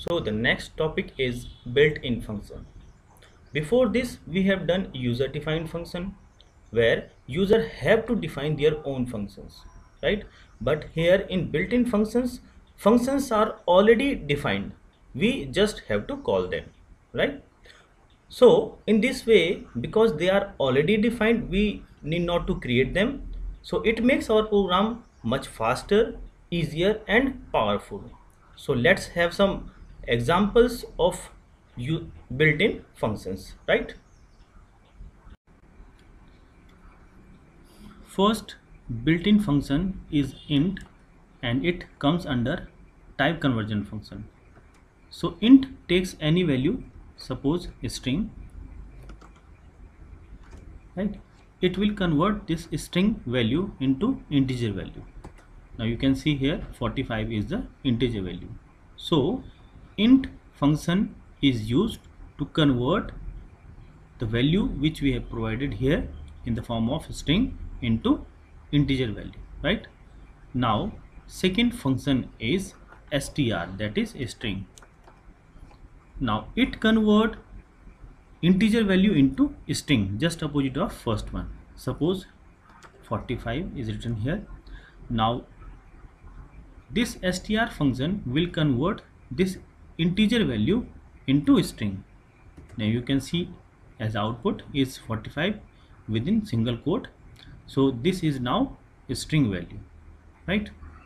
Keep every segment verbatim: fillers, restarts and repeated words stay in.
So the next topic is built-in function. Before this we have done user defined function where user have to define their own functions, right? But here in built-in functions, functions are already defined. We just have to call them, right? So in this way, because they are already defined, we need not to create them. So it makes our program much faster, easier and powerful. So let's have some examples of you built-in functions, right? First built-in function is int and it comes under type conversion function. So int takes any value, suppose a string, right? It will convert this string value into integer value. Now you can see here forty-five is the integer value. So int function is used to convert the value which we have provided here in the form of string into integer value, right? Now second function is str, that is a string. Now it convert integer value into string, just opposite of first one. Suppose forty-five is written here. Now this str function will convert this integer value into string. Now you can see as output is forty-five within single quote. So this is now a string value, right?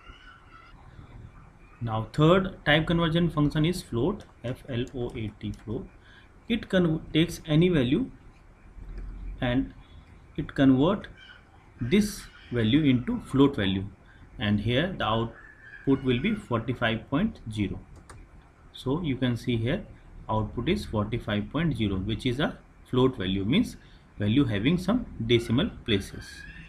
Now third type conversion function is float, F L O A T, float. It takes any value and it convert this value into float value, and here the output will be forty-five point zero. So you can see here output is forty-five point zero, which is a float value, means value having some decimal places.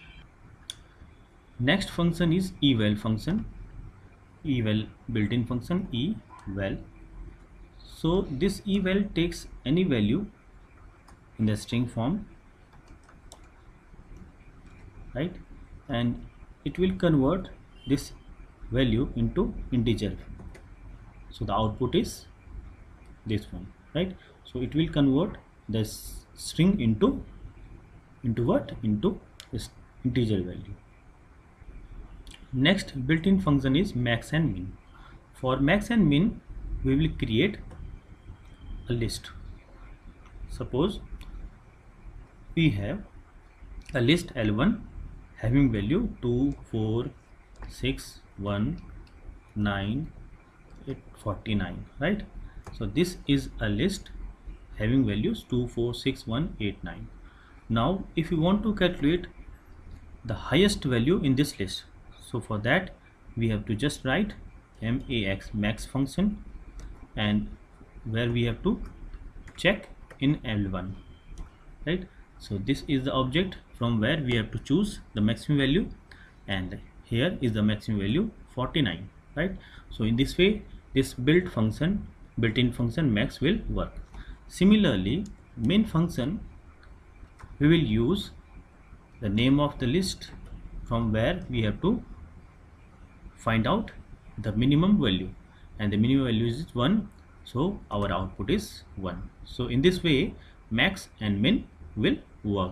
Next function is eval function, eval built-in function, eval. So this eval takes any value in the string form, right, and it will convert this value into integer. So the output is this one, right? So it will convert this string into into what? Into this integer value. Next built-in function is max and min. For max and min we will create a list. Suppose we have a list L one having value two, four, six, one, nine, eight, forty-nine, right? So this is a list having values two, four, six, one, eight, nine. Now if you want to calculate the highest value in this list, so for that we have to just write max, max function, and where we have to check in L one, right? So this is the object from where we have to choose the maximum value, and here is the maximum value forty-nine, right? So in this way this built function, built-in function max will work. Similarly min function, we will use the name of the list from where we have to find out the minimum value, and the minimum value is one, so our output is one. So in this way max and min will work.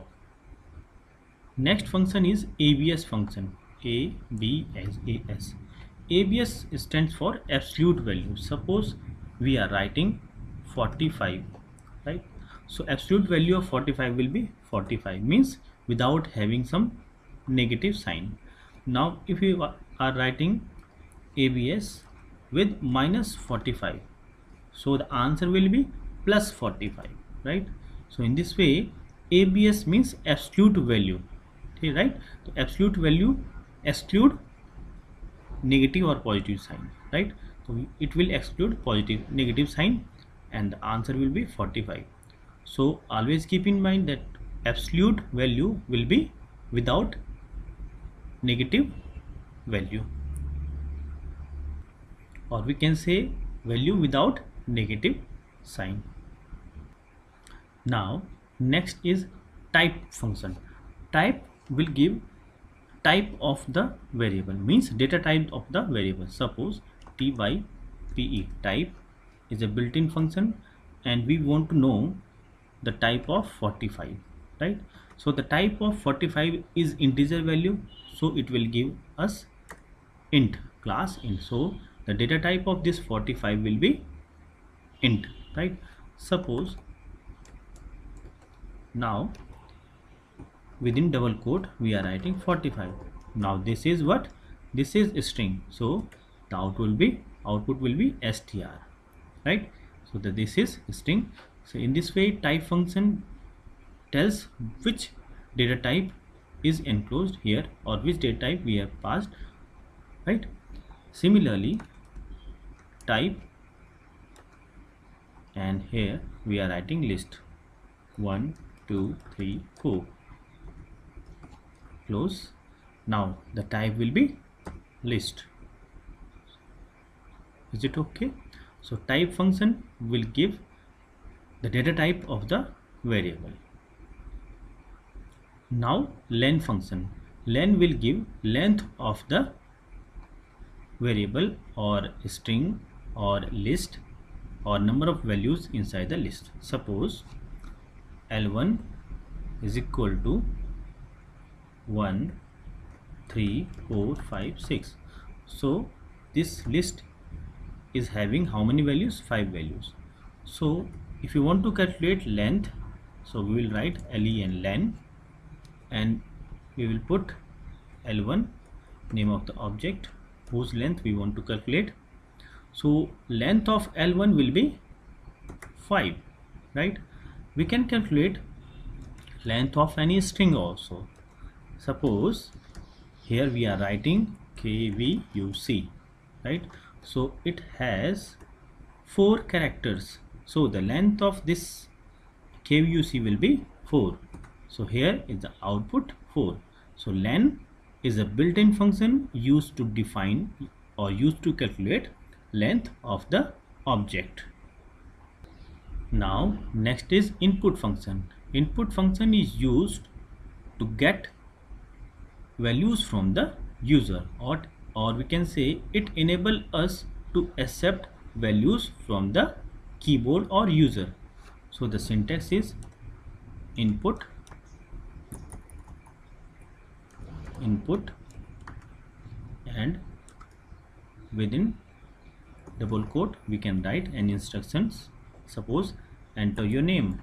Next function is A B S function, A B S. A B S stands for absolute value. Suppose we are writing forty-five, right? So absolute value of forty-five will be forty-five, means without having some negative sign. Now if you are writing A B S with minus forty-five, so the answer will be plus forty-five, right? So in this way A B S means absolute value, okay, right? So absolute value exclude negative or positive sign, right? So it will exclude positive, negative sign, and the answer will be forty-five. So always keep in mind that absolute value will be without negative value, or we can say value without negative sign. Now next is type function. Type will give type of the variable, means data type of the variable. Suppose type, type, is a built-in function, and we want to know the type of forty-five, right? So the type of forty-five is integer value, so it will give us int, class int. So the data type of this forty-five will be int, right? Suppose now within double quote we are writing forty-five. Now this is what? This is a string, so the output will be output will be str, right? So that this is string. So in this way, type function tells which data type is enclosed here, or which data type we have passed, right? Similarly, type, and here we are writing list one two three four, close. Now the type will be list. Is it okay? So type function will give the data type of the variable. Now len function, len will give length of the variable or string or list or number of values inside the list. Suppose L one is equal to one three four five six. So this list is having how many values? Five values. So if you want to calculate length, so we will write len len, and we will put L one, name of the object whose length we want to calculate. So length of L one will be five, right? We can calculate length of any string also. Suppose here we are writing K V U C, right? So it has four characters, so the length of this K V U C will be four. So here is the output four. So len is a built-in function used to define or used to calculate length of the object. Now next is input function. Input function is used to get values from the user, or or we can say it enable us to accept values from the keyboard or user. So the syntax is input input and within double quote we can write an instructions. Suppose enter your name,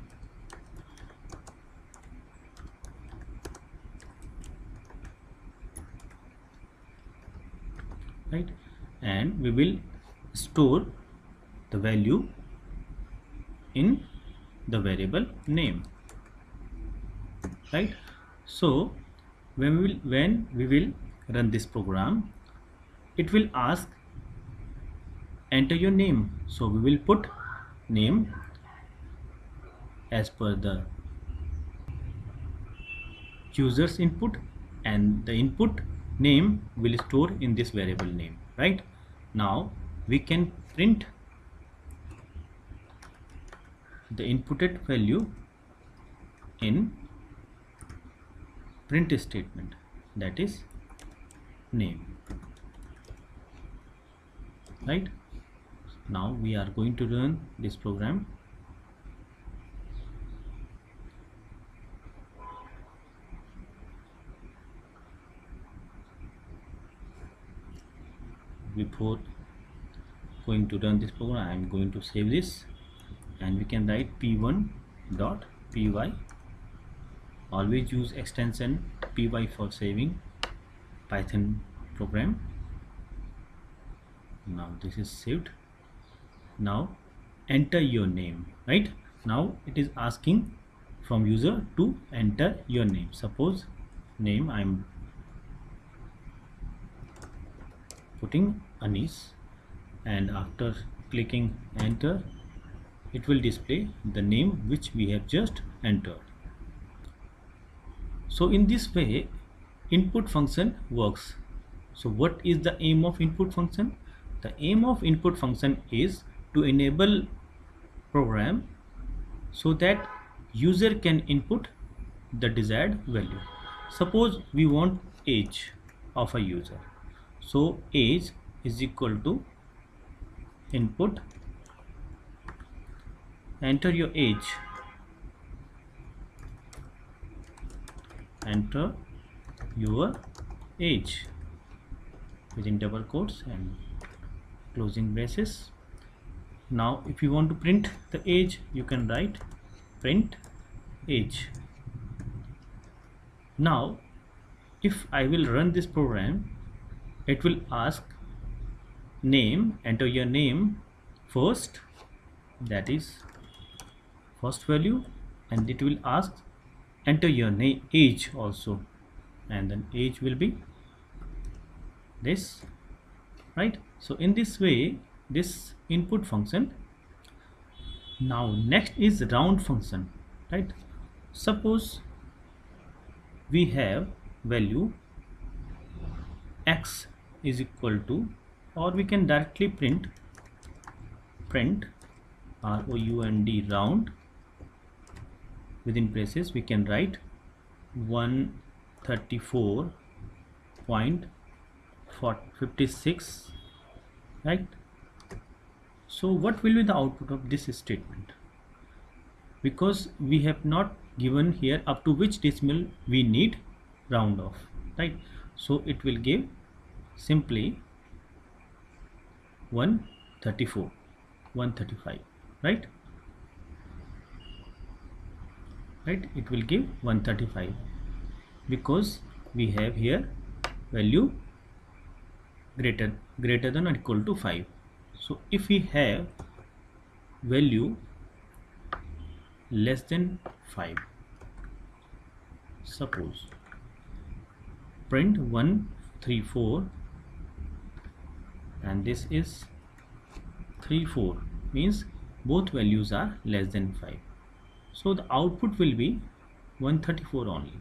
right? And we will store the value in the variable name, right? So when we will when we will run this program, it will ask enter your name. So we will put name as per the user's input, and the input name will store in this variable name, right? Now we can print the inputted value in print statement, that is name, right? Now we are going to run this program. Before going to run this program, I am going to save this, and we can write p one dot p y. Always use extension py for saving Python program. Now this is saved. Now enter your name, right? Now it is asking from user to enter your name. Suppose name I am putting Anis, and after clicking enter it will display the name which we have just entered. So in this way input function works. So what is the aim of input function? The aim of input function is to enable program so that user can input the desired value. Suppose we want age of a user. So age is equal to input enter your age, enter your age within double quotes and closing braces. Now if you want to print the age, you can write print age. Now if I will run this program, it will ask name, enter your name first, that is first value, and it will ask enter your name age also, and then age will be this, right? So in this way, this input function. Now next is round function, right? Suppose we have value x is equal to, or we can directly print print R O U N D round, within braces we can write one thirty-four point five six, right? So what will be the output of this statement? Because we have not given here up to which decimal we need round off, right? So it will give simply one thirty-four, one thirty-five, right? Right, it will give one thirty-five because we have here value greater greater than or equal to five. So if we have value less than five, suppose print one thirty-four, and this is thirty-four, means both values are less than five. So the output will be one thirty-four only,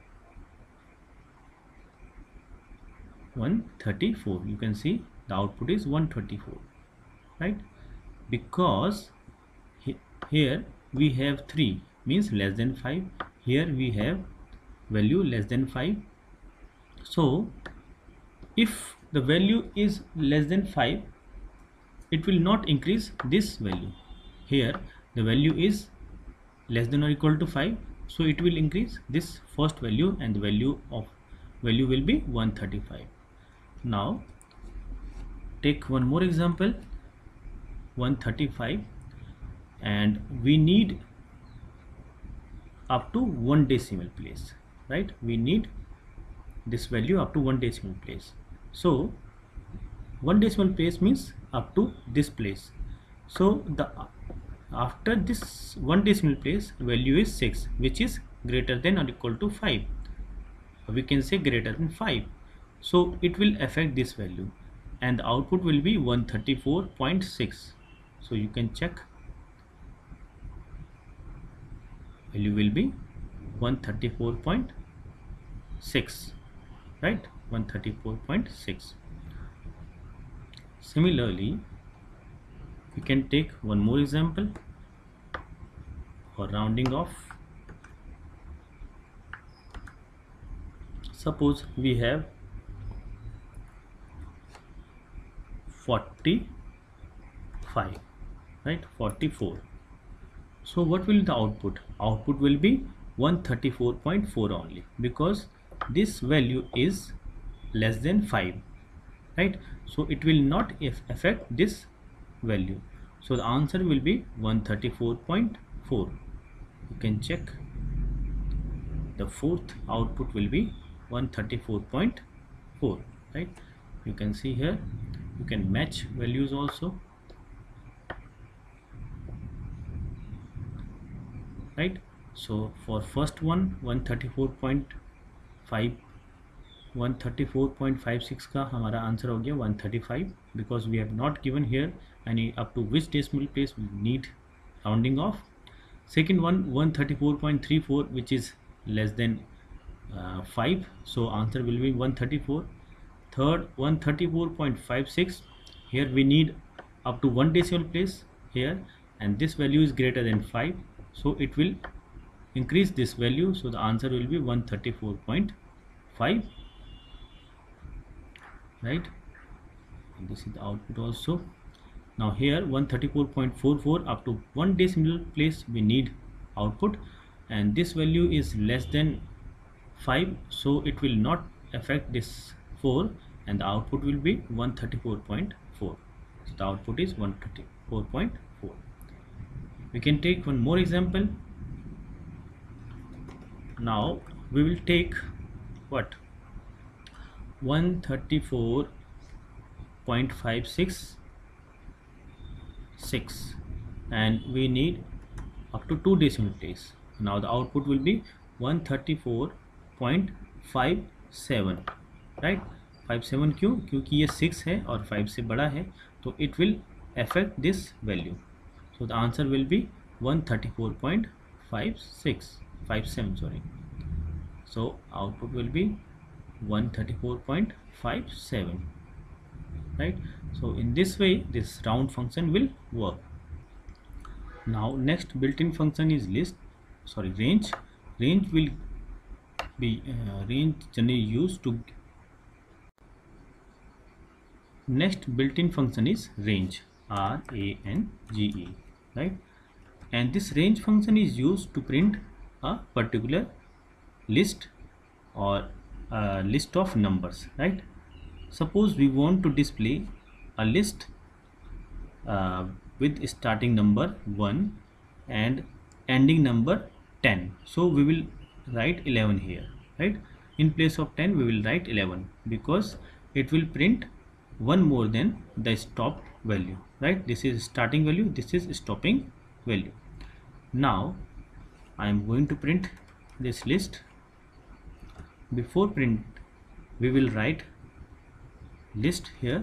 one thirty-four. You can see the output is one thirty-four, right? Because he, here we have three, means less than five. Here we have value less than five. So if the value is less than five, it will not increase this value. Here the value is less than or equal to five, so it will increase this first value, and the value of value will be one thirty-five. Now take one more example, one thirty-five, and we need up to one decimal place, right? We need this value up to one decimal place. So one decimal place means up to this place. So the after this one decimal place value is six, which is greater than or equal to five. We can say greater than five. So it will affect this value, and the output will be one thirty-four point six. So you can check, value will be one thirty-four point six, right? one thirty-four point six. Similarly, we can take one more example for rounding off. Suppose we have forty-five, right? forty-four. So what will the output? Output will be one thirty-four point four only, because this value is less than five, right? So it will not affect this value. So the answer will be one thirty-four point four. You can check, the fourth output will be one thirty-four point four, right? You can see here, you can match values also, right? So for first one, one thirty-four point five, one thirty-four point five six का हमारा answer हो गया one thirty-five, because we have not given here any up to which decimal place we need rounding off. Second one, one thirty-four point three four, which is less than uh, five, so answer will be one thirty-four. Third, one thirty-four point five six, here we need up to one decimal place here, and this value is greater than five, so it will increase this value, so the answer will be one thirty-four point five, right? And this is the output also. Now here one thirty-four point four four, up to one decimal place we need output, and this value is less than five, so it will not affect this four, and the output will be one thirty-four point four. So the output is one thirty-four point four. We can take one more example. Now we will take what, one thirty-four point five six six, and we need up to two decimal place. Now the output will be one thirty-four point five seven, right? five seven क्यों? क्योंकि ये six है और five से बड़ा है, तो it will affect this value. So the answer will be one thirty-four point five six five seven, sorry. So output will be one thirty-four point five seven, right? So in this way this round function will work. Now next built-in function is list, sorry range. Range will be uh, range generally used to next built-in function is range, R A N G E, right? And this range function is used to print a particular list or a list of numbers, right? Suppose we want to display a list uh, with starting number one and ending number ten, so we will write eleven here, right? In place of ten we will write eleven, because it will print one more than the stop value, right? This is starting value, this is stopping value. Now I am going to print this list. Before print we will write list here,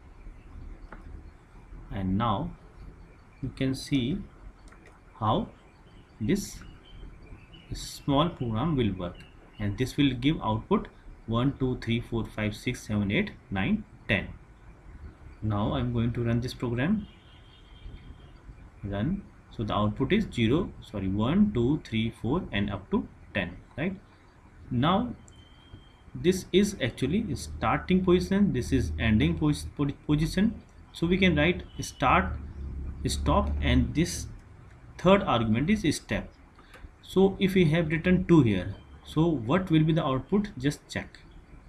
and now you can see how this small program will work, and this will give output one two three four five six seven eight nine ten. Now I'm going to run this program. Run. So the output is zero, sorry one two three four and up to ten, right? Now this is actually starting position, this is ending position, so we can write start, stop, and this third argument is step. So if we have written two here, so what will be the output? Just check.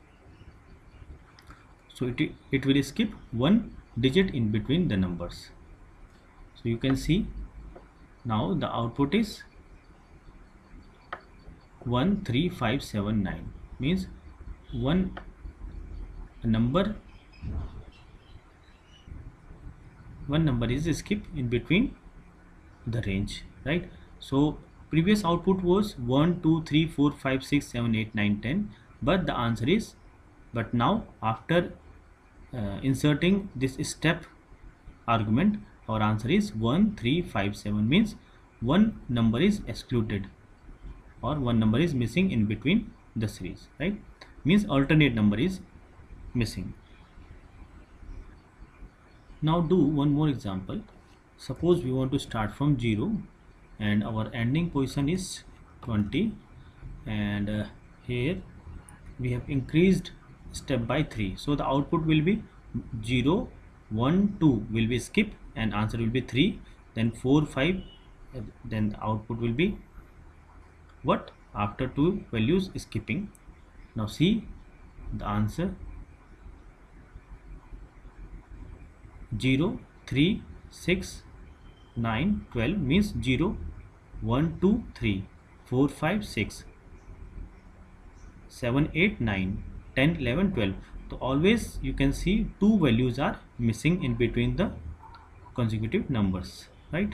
So it, it will skip one digit in between the numbers. So you can see now the output is one three five seven nine, means one number one number is skipped in between the range, right? So previous output was one two three four five six seven eight nine ten, but the answer is, but now after uh, inserting this step argument, our answer is one three five seven, means one number is excluded or one number is missing in between the series, right? Means alternate number is missing. Now do one more example. Suppose we want to start from zero and our ending position is twenty, and uh, here we have increased step by three, so the output will be zero one two will be skip and answer will be three, then four five, then the output will be what, after two values skipping. Now see the answer, zero three six nine twelve, means zero one two three four five six seven eight nine ten eleven twelve. So always you can see two values are missing in between the consecutive numbers, right?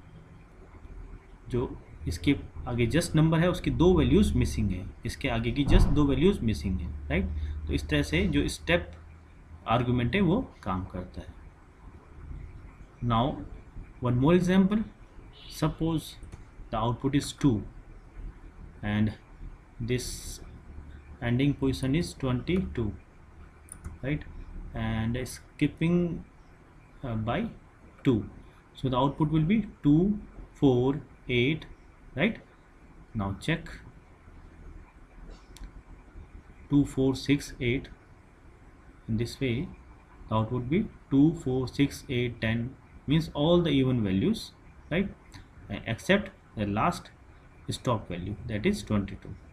जो इसके आगे just number है उसकी दो values missing है, इसके आगे की जस्ट दो वैल्यूज मिसिंग है, राइट? तो इस तरह से जो स्टेप आर्गुमेंट है वो काम करता है. Now one more example. Suppose the output is two and this ending position is twenty-two, right? And skipping uh, by two, so the output will be two four eight, right? Now check two four six eight. In this way the output would be two, four, six, eight, ten, means all the even values, right, except the last stop value, that is twenty-two.